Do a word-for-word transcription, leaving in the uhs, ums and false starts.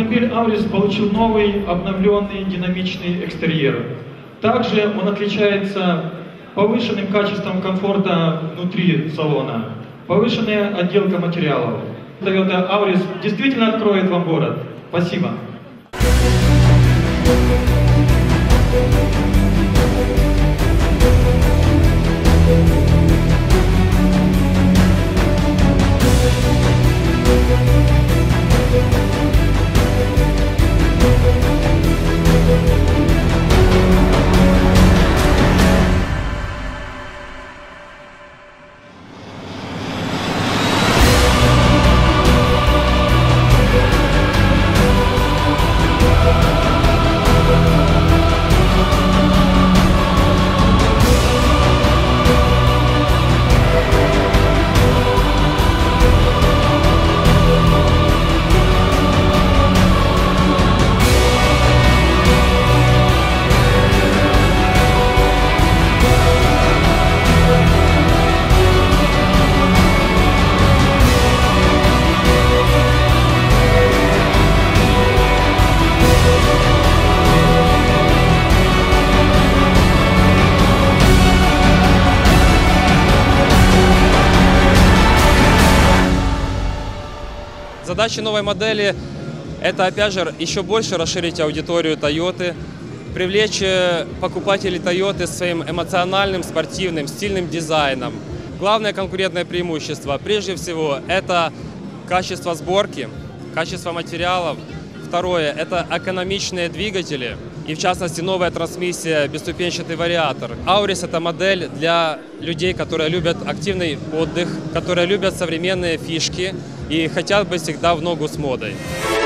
Автомобиль Auris получил новый, обновленный, динамичный экстерьер. Также он отличается повышенным качеством комфорта внутри салона, повышенная отделка материалов. Toyota Auris действительно откроет вам город. Спасибо. Задача новой модели – это, опять же, еще больше расширить аудиторию Toyota, привлечь покупателей Toyota своим эмоциональным, спортивным, стильным дизайном. Главное конкурентное преимущество, прежде всего, это качество сборки, качество материалов. Второе – это экономичные двигатели и, в частности, новая трансмиссия, бесступенчатый вариатор. Auris – это модель для людей, которые любят активный отдых, которые любят современные фишки и хотят быть всегда в ногу с модой.